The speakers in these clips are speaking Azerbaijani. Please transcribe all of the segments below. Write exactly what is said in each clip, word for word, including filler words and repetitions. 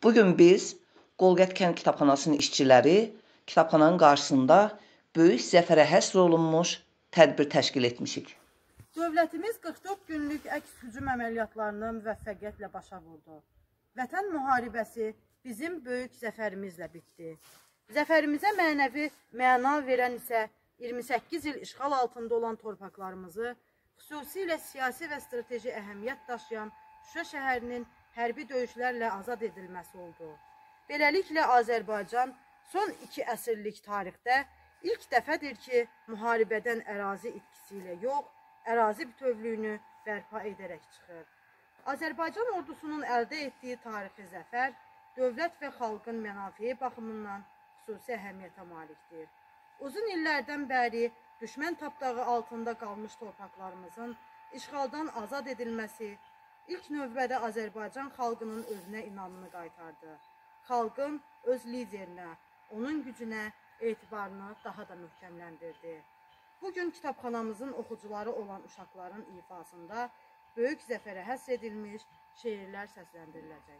Bugün biz Qolqət kənd kitabxanasının işçiləri kitabxananın qarşısında böyük zəfərə həsr olunmuş tədbir təşkil etmişik. Dövlətimiz qırx dörd günlük əks hücum əməliyyatlarını müvəffəqiyyətlə başa vurdu. Vətən müharibəsi bizim böyük zəfərimizlə bitdi. Zəfərimizə mənəvi məna verən isə iyirmi səkkiz il işğal altında olan torpaqlarımızı, xüsusilə siyasi və strateji əhəmiyyət daşıyan Şuşa şəhərinin hərbi döyüşlərlə azad edilməsi oldu. Beləliklə, Azərbaycan son iki əsrlik tarixdə ilk dəfədir ki, müharibədən ərazi itkisi ilə yox, ərazi bütövlüyünü bərpa edərək çıxır. Azərbaycan ordusunun əldə etdiyi tarixi zəfər, dövlət və xalqın mənafiyi baxımından xüsusi əhəmiyyətə malikdir. Uzun illərdən bəri düşmən tapdağı altında qalmış torpaqlarımızın işğaldan azad edilməsi, İlk növbədə Azərbaycan xalqının özünə inamını qaytardı. Xalqın öz liderinə, onun gücünə, etibarını daha da möhkəmləndirdi. Bugün kitabxanamızın oxucuları olan uşaqların ifasında böyük zəfərə həsr edilmiş şeirlər səsləndiriləcək.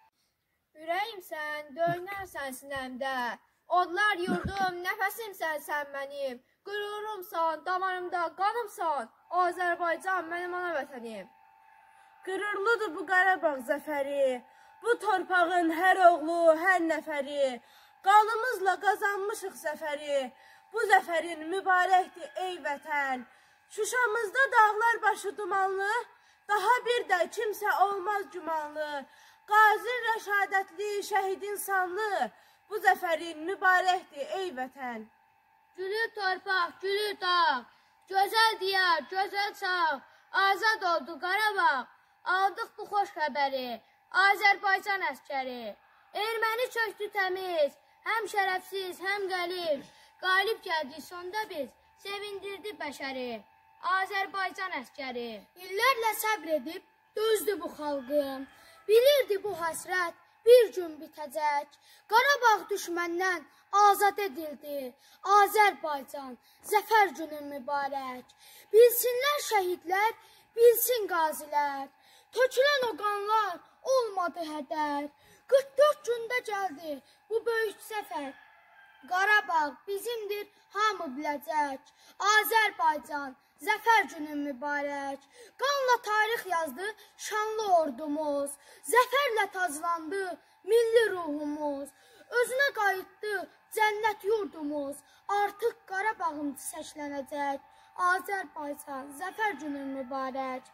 Ürəyimsən, döyünərsən sinəmdə, odlar yurdum, nəfəsimsən sən mənim, qürurumsan, damarımda qanımsan, Azərbaycan mənim ana vətənim. Qürurludur bu Qarabağ zəfəri, bu torpağın hər oğlu, hər nəfəri, qanımızla qazanmışıq zəfəri, bu zəfərin mübarəkdir ey vətən. Şuşamızda dağlar başı dumanlı, daha bir də kimsə olmaz gümanlı, qazi rəşadətli, şəhidin sanlı, bu zəfərin mübarəkdir ey vətən. Gülür torpaq, gülür dağ, gözəl diyar, gözəl çağ, azad oldu Qarabağ. Aldıq bu xoş xəbəri, Azərbaycan əskəri. Erməni çöktü təmiz, həm şərəfsiz, həm qəlib. Qalib gəldik sonda biz, sevindirdi bəşəri. Azərbaycan əskəri. İllərlə səbr edib, dözdü bu xalqım. Bilirdi bu həsrət bir gün bitəcək. Qarabağ düşməndən azad edildi. Azərbaycan, zəfər günün mübarək. Bilsinlər şəhidlər, bilsin qazilər. Tökülən o qanlar olmadı hədər. qırx dörd gündə gəldi bu böyük zəfər. Qarabağ bizimdir, hamı biləcək. Azərbaycan, zəfər günün mübarək. Qanla tarix yazdı şanlı ordumuz. Zəfərlə taclandı milli ruhumuz. Özünə qayıtdı cənnət yurdumuz. Artıq Qarabağım çiçəklənəcək. Azərbaycan, zəfər günün mübarək.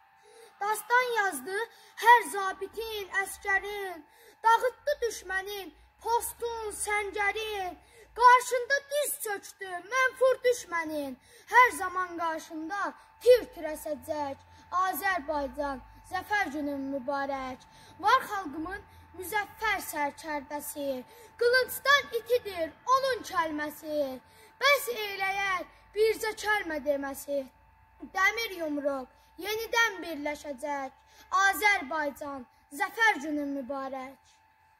Dastan yazdı hər zabitin, əskərin, dağıtdı düşmənin, postun, səngərin, qarşında diz çöktü mənfur düşmənin, hər zaman qarşında tir-tir əsəcək, Azərbaycan, zəfər günün mübarək, var xalqımın müzəffər sərkərdəsi, qılıncdan itidir onun kəlməsi, bəs eyləyər bircə kəlmə deməsi, dəmir yumruq, yenidən birləşəcək, Azərbaycan, zəfər günün mübarək.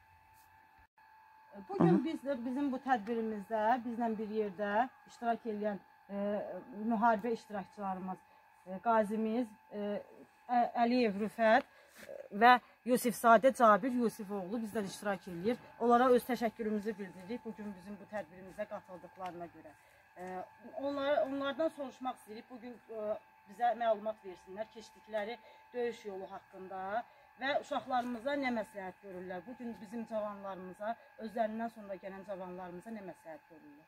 Bugün biz də bizim bu tədbirimizdə, bizlə bir yerdə iştirak edən e, müharibə iştirakçılarımız, e, qazimiz e, Əliyev Rüfət və Yusifzadə Cabir Yusifoğlu bizdən iştirak edir. Onlara öz təşəkkürümüzü bildiririk bugün bizim bu tədbirimizə qatıldıqlarına görə. E, onlar, onlardan soruşmaq istəyirik. Bugün e, bizə məlumat versinlər keçdikləri döyüş yolu haqqında və uşaqlarımıza nə məsləhət görürlər? Bugün bizim cavanlarımıza, özlərindən sonra gələn cavanlarımıza nə məsləhət görürlər?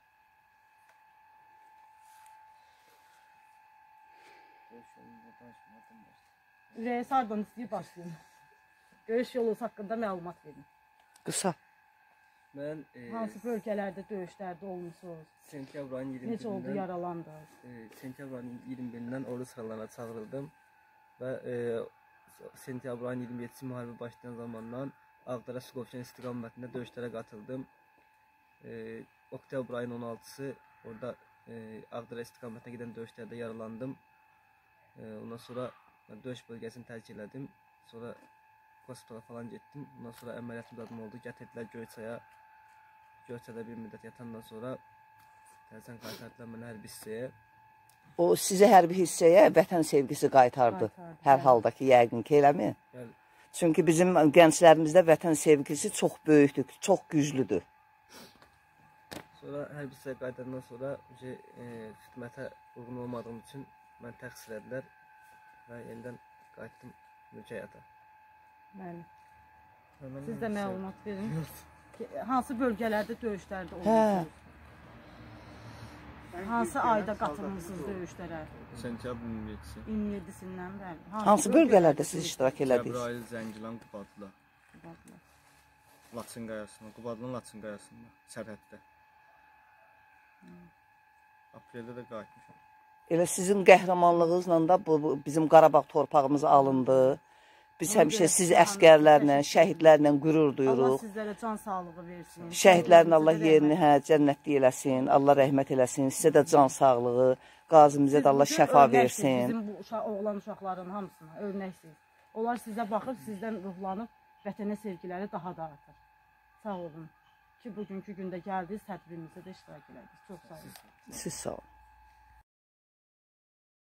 Ürəyə sardan istəyib başlayın. Döyüş yolu haqqında məlumat verin. Qısa. Mən e, hansı bölgələrdə döyüşlərdə olmuşsunuz? Sentyabr ayının iyirmi Necə oldu yaralandınız? E, Sentyabr ayının iyirmi birindən ordu sıralarına çağırıldım və e, Sentyabr ayının iyirmi yeddisi müharibə başlayan zamandan Ağdərə Suqovuşan istiqamətində döyüşlərə qatıldım. E, Oktyabr ayının on altısı orada e, Ağdərə istiqamətinə gedən döyüşlərdə yaralandım. E, ondan sonra döyüş bölgəsini tərk elədim. Sonra hospitala falan getdim. Ondan sonra əməliyyatım dadım oldu. Gətirdilər Göyçaya. Göyçədə bir müddət yatandan sonra Tərsən qaytardılar mənə hərbi hissəyə. O sizə hərbi hissəyə vətən sevgisi qaytardı. Qaytardı, Hər bəli. halda ki, yəqin ki, eləmi? Bəli. Çünki bizim gənclərimizdə vətən sevgisi çox böyükdür, çox güclüdür. Sonra hərbi hissəyə qayıdandan sonra e, xidmətə uyğun olmadığım üçün mən təqsir edilər və yenidən qayıtdım mülki həyata. Bəli. Mən Siz də məlumat verin. Ki, hansı bölgələrdə döyüşlərdə Hə. olmuşsunuz? Hansı ayda qatılmısınız döyüşlərə? Sentyabrın iyirmi yeddisi. iyirmi yeddisindən bəli. Hansı bölgələrdə siz iştirak elədiniz? Cəbrayıl, Zəngilan, Qubadlı, Laçın qayasında, Qubadlının Laçın qayasında, sərhəddə. Apreldə də qayıtmışam. Elə sizin qəhrəmanlığınızla da bu, bu bizim Qarabağ torpağımız alındı. Biz həmişə siz əskərlərlə, şəhidlərlə qürur Allah duyuruq. sizlərə can sağlığı versin. Şəhidlərin Allah yerini hə, cənnətli eləsin, Allah rəhmət eləsin. Sizə də can sağlığı, qazimizə də Allah şəfa versin. Bizim bu uşaq, oğlan uşaqların hamısına örnəksiniz. Onlar sizə baxır, sizdən ruhlanıb vətənə sevgiləri daha da artır. Sağ olun ki, bugünkü gündə gəldiniz, tədbirimizdə də iştirak elədiniz. Çox sağ olun. Siz sağ olun.